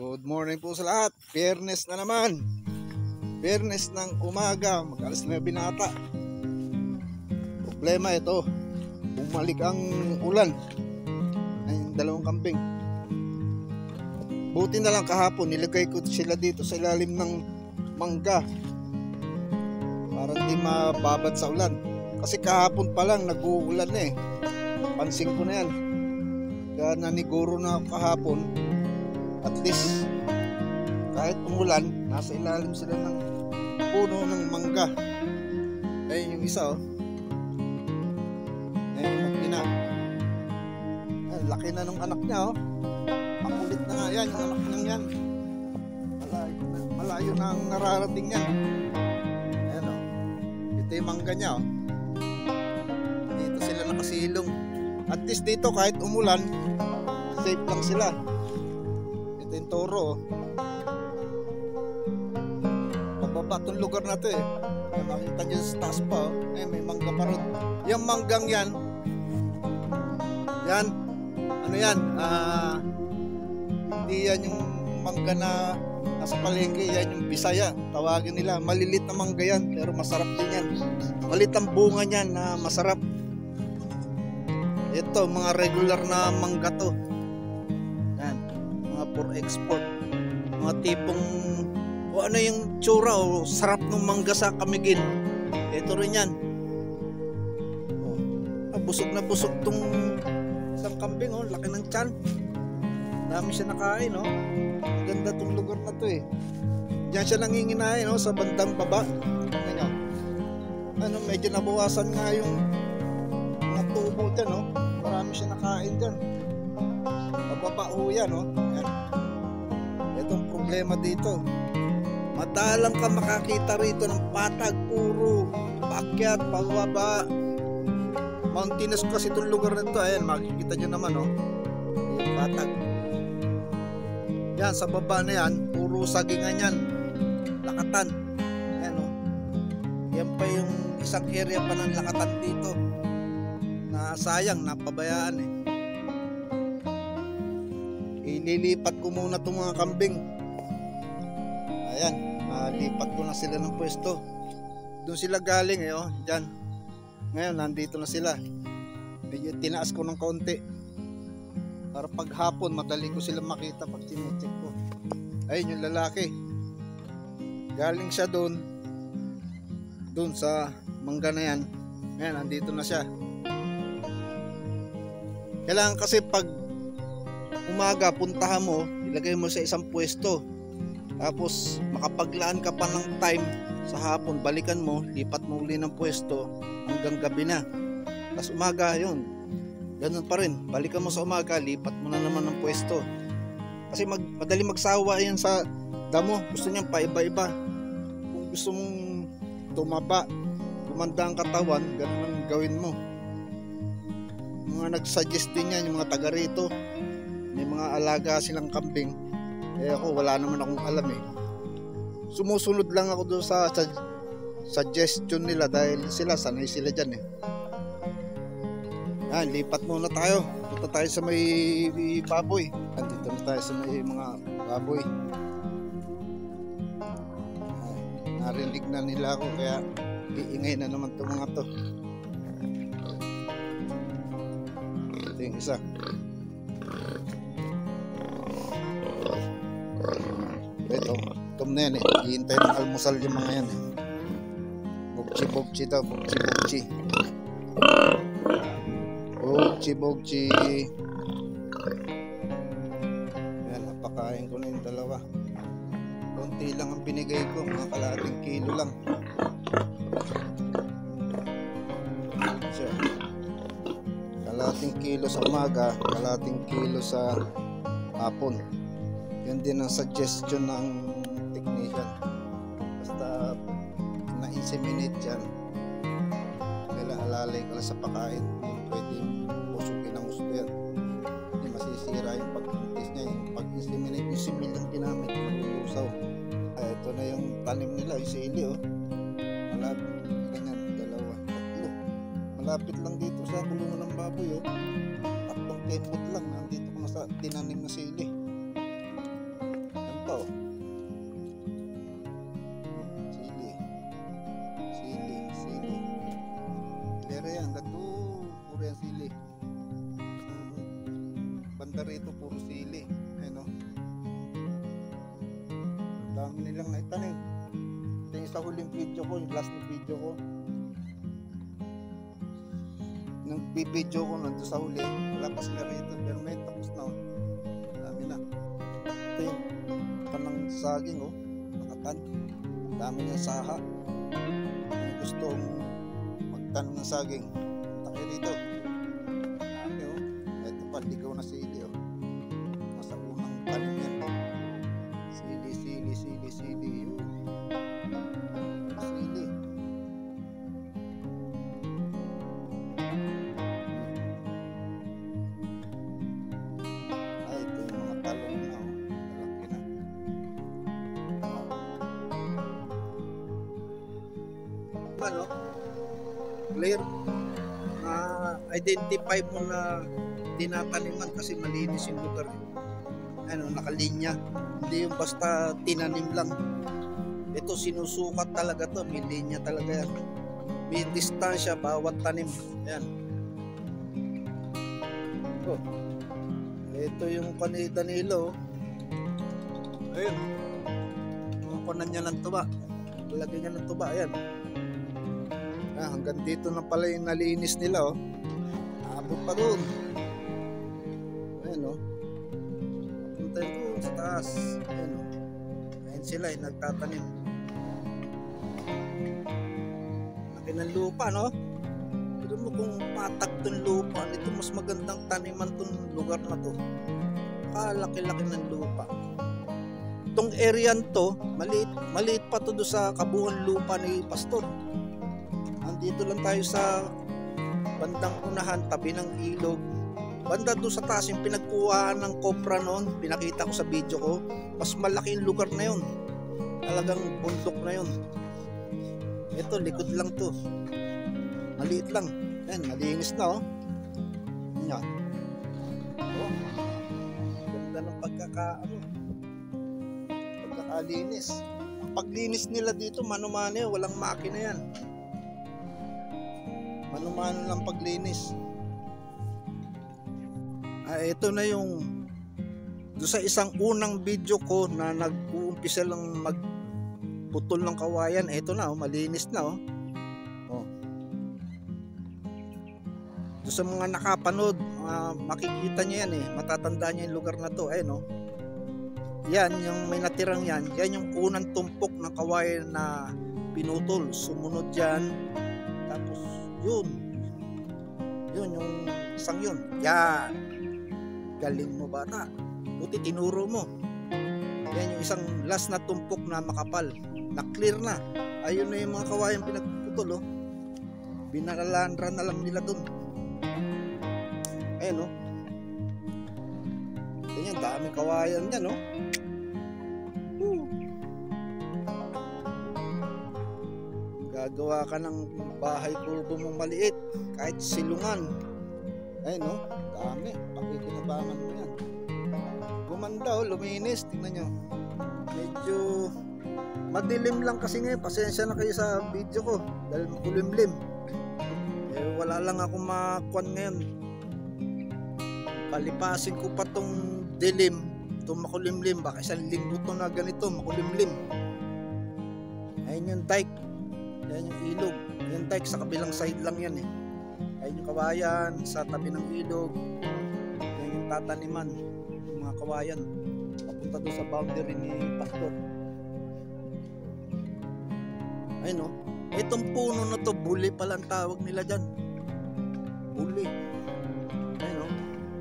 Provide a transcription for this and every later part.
Good morning po sa lahat. Biyernes na naman. Biyernes ng umaga. Mag-alas 9 na ata. Problema ito. Bumalik ang ulan. Ay, dalawang kambing. Buti na lang kahapon. Nilagay ko sila dito sa ilalim ng mangga. Para hindi mababad sa ulan. Kasi kahapon pa lang nag-uulan na eh. Pansin ko na yan. Kaya naniguro na ako kahapon. At least kahit umulan, nasa ilalim sila ng puno ng mangga. Ayun yung isa oh. Ayun yung ina. Ay, laki na nung anak niya oh. Makulit na nga yan yung anak niya yan. Malayo na ang nararating yan. Ayan oh. Ito yung mangga niya oh. Dito sila nakasilong. At least dito kahit umulan, safe lang sila. Ito yung toro. Pababa itong lugar na ito eh. Makita nyo sa taas pa oh. May mangga pa rin. Yung manggang yan, yan, ano yan, hindi yan yung mangga na nasa palengke. Yan yung Bisaya, tawagin nila. Malilit na mangga yan, pero masarap din yan. Maliit ang bunga niyan na masarap. Ito, mga regular na mangga to. Yan, mga for export. Mga tipong, o ano yung tsura o sarap ng mangga sa Camiguin. Ito rin yan. Busog na busog tong isang kambing oh, laki ng tiyan. Dami siya nakain oh. Maganda tong lugar na to eh. Diyan siya nanginginain oh, sa bandang baba. Ano, medyo nabawasan nga yung tubo dyan oh. Marami siya nakain dyan. Pababa ho yan oh. Yan. Itong problema dito, madalang ka makakita rito ng patag. Puro paakyat, pababa. Mountainous kasi itong lugar nito. Ayan, makikita nyo naman oh. Yung patag. Yan, sa baba na yan, puro sagingan yan. Lakatan. Ayan oh. Yan pa yung isang area pa ng lakatan dito. Na sayang, napabayaan eh. Ililipat ko muna itong mga kambing. Ayan, lipat ko na sila ng pwesto. Doon sila galing eh oh, dyan. Ngayon nandito na sila. Medyo tinaas ko ng kaunti para pag hapon madali ko sila makita pag tinicheck ko. Ayun yung lalaki. Galing siya doon sa mangga na yan. Ngayon nandito na siya. Kailangan kasi pag umaga puntahan mo, ilagay mo sa isang pwesto. Tapos makapaglaan ka pa ng time sa hapon, balikan mo, lipat mo uli ng pwesto hanggang gabi na. Tapos umaga yun, ganun pa rin, balikan mo sa umaga, lipat mo na naman ng pwesto. Kasi madali magsawa yan sa damo. Gusto niyan paiba-iba. Kung gusto mong tumaba, gumanda ang katawan, ganun ang gawin mo. Mga nagsuggest din yan, yung mga taga rito. May mga alaga silang kambing. Eh ako wala naman akong alam eh. Sumusunod lang ako doon sa suggestion nila dahil sila sanay sila dyan eh. Yan, lipat muna tayo. Punta tayo sa may baboy. Andito na tayo sa may mga baboy. Narinig na nila ako kaya iingay na naman itong mga to. Ito yung isa. Ito, tom na yan eh. Hihintay ng almusal yung mga yan eh. Bogchi daw, bogchi. Bogchi. Yan, napakain ko na yung dalawa. Konti lang ang binigay ko, mga kalahating kilo lang. So, kalahating kilo sa umaga, kalahating kilo sa hapon. Yan din ang suggestion ng technician. Basta na-inseminate yan, kailangan alalay ka lang sa pagkain. Hindi pwede busugin ang gusto yan. Hindi masisira yung pag-intis niya. Yung pag-inseminate, yung simil ang ginamit, maglusaw. Ito na yung tanim nila, yung sili oh. Malapit, ganyan, dalawa, tatlo. Malapit lang dito sa kulungan ng baboy oh. 10 foot lang, nandito ko na sa tinanim na sili. tanim. Ito yung sa huling video ko, yung last na video ko. Nagbibideo ko nandun sa huli. Wala pa sila rito, pero may tapos na. Dami na. Ito yung kanang saging, oh. Nakatan. Dami niyang saha. Kung gusto magtanong ng saging, taki rito. Dami, oh. Ito pa, ligaw na sili, oh. Nasa unang tanim yan. Sili. Yun. Sili. Ay, ito yung mga talong na, oh. Malaki na. Ano? Clear. Identify mo na tinataniman kasi malinis yung lugar. Ano, nakalinya. Hindi yung basta tinanim lang. Ito sinusukat talaga to, may linya talaga yan. May distansya bawat tanim. Ayan. Oh. Ito yung kanil Danilo. Ayun. Kukunan niya ng tuba. Lagyan niya ng tuba. Ayan. Hanggang dito na pala yung nalinis nila, oh. Abot pa doon. Ayan, oh. Punta doon sa taas. Ayan, oh. Ayan sila, yung nagtatanim. Laki ng lupa, no? Pero mo kung patag tong lupa, ito mas magandang taniman tong lugar na to. Laki-laki ng lupa. Itong area to, maliit pa to doon sa kabuuan lupa ni Pastor. Andito lang tayo sa bandang unahan, tabi ng ilog. Banda doon sa taas, yung pinagkuhaan ng kopra noon, pinakita ko sa video ko, mas malaki yung lugar na yun. Talagang bundok na yun. Ito, likod lang to. Maliit lang. Yan, malinis na, oh. Yan. Oh. Ganda ng pagkakalinis. Ang paglinis nila dito, mano-mano, walang makina yan. Mano-mano lang paglinis. Ito na yung doon sa isang unang video ko na nag-uumpisa lang magputol ng kawayan. Ito na, oh, malinis na, oh. Oh. Doon sa mga nakapanood, makikita nyo yan, eh. Matatandaan nyo yung lugar na to. Ayun, oh. Yan, yung may natirang yan. Yan yung unang tumpok ng kawayan na pinutol. Sumunod yan. Tapos yun yung isang yun. Yan, galing mo bata, buti tinuro mo. Yan yung isang last na tumpok na makapal, na clear na. Ayun na yung mga kawayan pinagputol, oh. Binalandra na lang nila dun. Ayun, oh. Ganyan, daming kawayan yan, oh. Gagawa ka ng bahay kubo mong maliit, kahit silungan. Ayun, no? Dami. Pakikinabangan mo yan. Gumanda, oh. Luminis. Tingnan nyo. Medyo madilim lang kasi ngayon. Pasensya na kayo sa video ko dahil makulimlim. Wala lang akong makuan ngayon. Palipasin ko pa tong dilim, itong makulimlim. Baka isang linggo to na ganito, makulimlim. Ayun yung dike. Yan yung ilog. Yung dike sa kabilang side lang yan, eh. Ayun yung kawayan sa tabi ng ilog. Yan yung tataniman, yung mga kawayan papunta doon sa boundary ni Pastor. Ayun, no? Itong puno na to, buli pala ang tawag nila dyan. Buli. Ayun, no?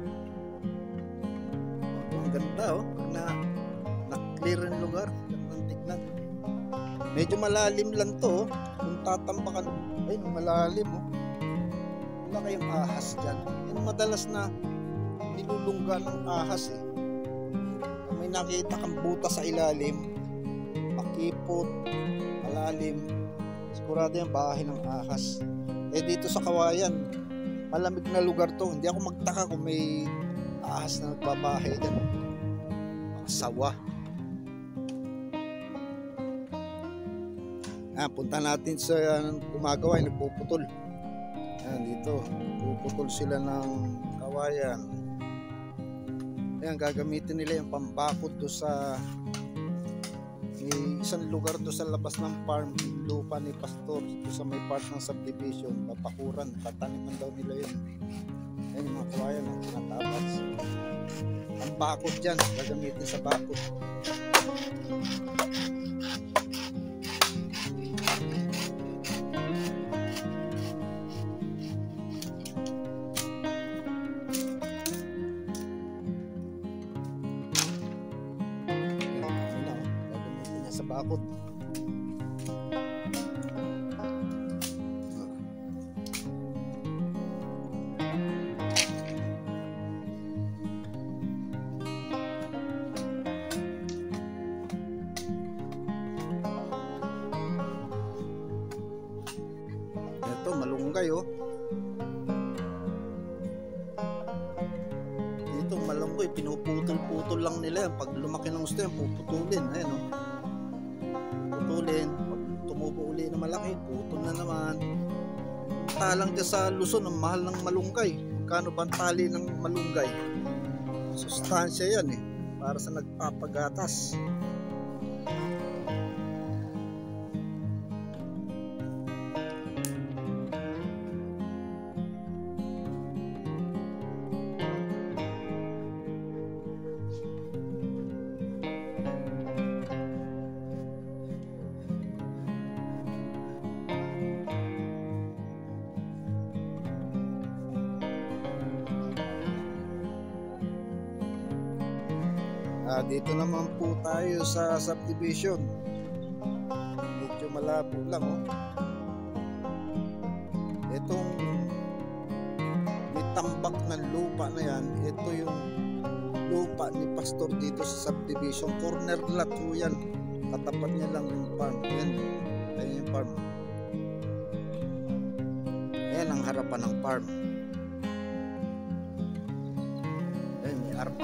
Ang ganda, oh. Na-clear yung lugar. Gandang tignan. Medyo malalim lang to, oh. Kung tatambakan, ayun, malalim, oh. Wala kayong ahas dyan. Yan madalas na nilulungga ng ahas, eh. Kung may nakita kang butas sa ilalim, makipot, malalim, sigurado yung bahay ng ahas. Dito sa kawayan, malamig na lugar to. Hindi ako magtaka kung may ahas na nagbabahay dyan. Mga sawa. Punta natin sa gumagawa, nagpuputol. Dito, puputol sila ng kawayan. Ayan, gagamitin nila yung pambakod do sa May isang lugar do sa labas ng farm, yung lupa ni Pastor, do sa may part ng subdivision, papakuran, tataniman daw nila yun. Ayun yung mga kawayan, ang tinatabas. Ang bakod dyan, gagamitin sa bakod. Sa bakod. Ito malunggay oh. Dito malunggay, pinuputol-putol lang nila yan. Pag lumaki ng gusto yan, puputulin. Ayan oh. Putulin, pag tumubo uli na malaki, putol na naman. Talang dyan sa Luzon, ang mahal ng malunggay. Magkano ba ang tali ng malunggay? Sustansya yan eh, para sa nagpapagatas. Dito naman po tayo sa subdivision. Medyo malabo lang oh. Itong may tambak ng lupa na yan, ito yung lupa ni Pastor dito sa subdivision. Corner lot po yan. Katapat niya lang yung farm. Yan, ayan yung farm. Ayan ang harapan ng farm. Ayan, may arko.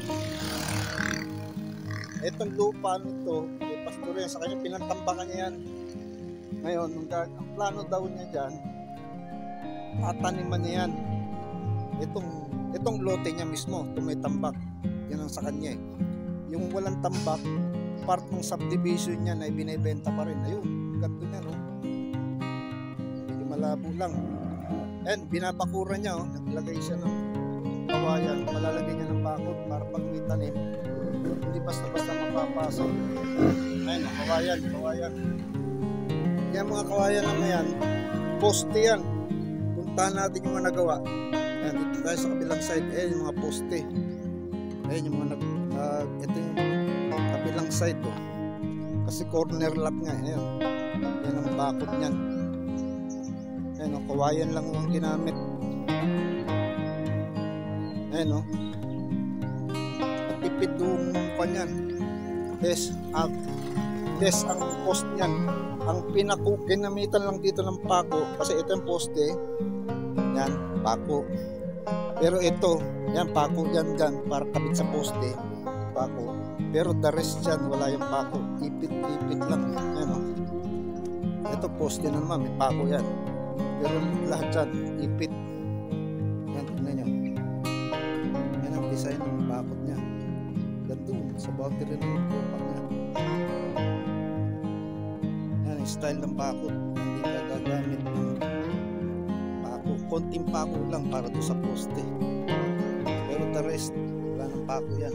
Itong lupa nito, may Pastor yan, sa kanya pinantambakan niya yan. Ngayon, ang plano daw niya dyan, tataniman niya yan. Itong lote niya mismo, itong may tambak, yan ang sa kanya eh. Yung walang tambak, part ng subdivision niya na ibinebenta pa rin. Ayun, ganito niya no. Medyo malabo lang. And binabakuran niya, naglagay siya ng kawayan, malalagay niya ng bakod para pag may tanim, hindi basta-basta mapapasok. Ayun, kawayan. Yan mga kawayan naman yan, poste yan. Puntahan natin yung mga nagawa. Ayan, dito tayo sa kabilang side. Ayan yung mga poste. Ayan yung mga ito yung kabilang side oh. Kasi corner lot nga. Ayan. Yan ang bakod niyan. Ayan oh, kawayan lang ang ginamit. Ayan oh. Tipid yung kanyan. Des ang post niyan. Ang ginamitan lang dito ng pako kasi ito yung poste. Yan, pako. Pero ito, yan pako yan para kabit sa poste. Pako. Pero the rest dyan, wala yung pako. Ipit lang. Yan o. Ito poste naman, may pako yan. Pero lahat dyan, ipit. Yan, tignan nyo. Yan ang design ng bakod niya. Ganito, sa boundary ng lupa niya. Yan ang style ng bakod. Hindi ka gagamit ng pako. Konting pako lang para to sa poste. Pero the rest, wala ng pako yan.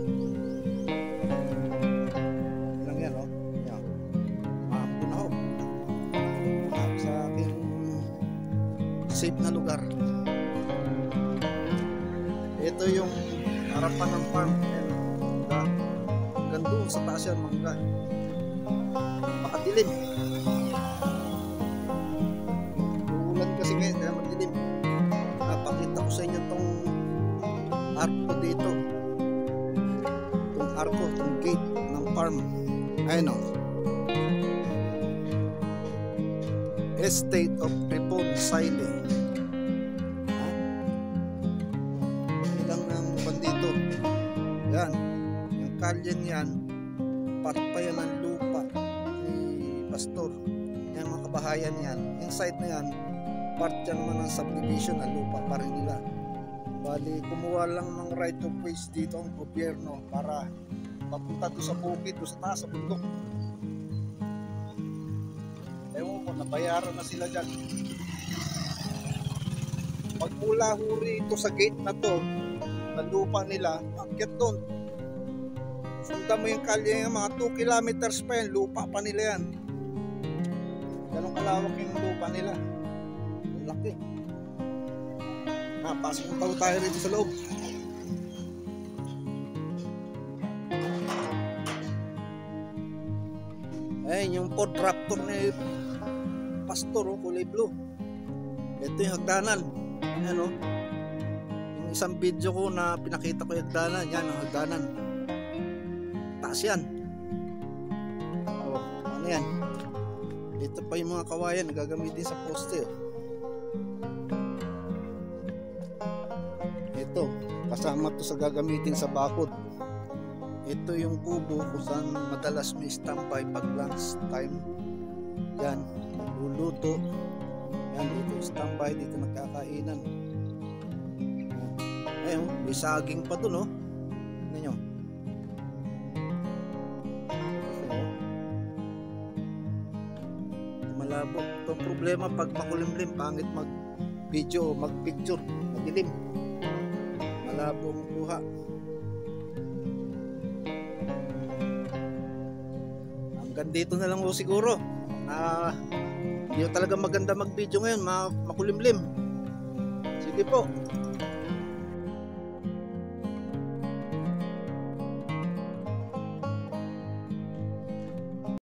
Lang yan, oh. Yan. Maampo na ho. Sa aking safe na lugar. Ito yung harapan ng farm. Hanggang doon sa taas yan, mangga. Makadilim. Uulan kasi ngayon, kaya madilim. Napakita ko sa inyo itong arko dito. Itong arko, itong gate ng farm. Ayun o. Estate of Ripon, Saile. Ilang ng bandito. Yan. Yung kalyen yan, part pa yan ng lupa ni Pastor. Yan mga kabahayan yan. Yung site na yan, part yan naman ng subdivision na lupa pa rin nila. Bali, kumuha lang ng right of ways dito ang gobyerno para papunta doon sa bukid, doon sa taas, sa bundok. Ewan ko, nabayaran na sila dyan. Pag mula huri ito sa gate na to, na lupa nila, akyat doon. Sundan mo yung kalye, yung mga 2 kilometers pa yan, lupa pa nila yan. Ganun kalawak yung lupa nila. Ang laki. Pasok tayo rito sa loob. Ayun yung Ford Raptor ni Pastor, kulay blue. Ito yung hagdanan. Ayan o. Yung isang video ko na pinakita ko yung hagdanan. Yan ang hagdanan. Taas yan. O, ano yan? Dito pa yung mga kawayan na gagamitin sa poste. Ito, kasama to sa gagamitin sa bakod. Ito yung kubo kung saan madalas may standby pag lunch time. Yan, luluto. Yan, dito standby, dito nagkakainan. Ayun, may saging pa dun, oh. Tignan nyo. Malabo. Itong problema pag makulimlim, pangit mag-video o mag-picture. Madilim. Malabo ang kuha. Hanggang dito na lang po siguro. Hindi talaga maganda mag-video ngayon, makulimlim. Sige po.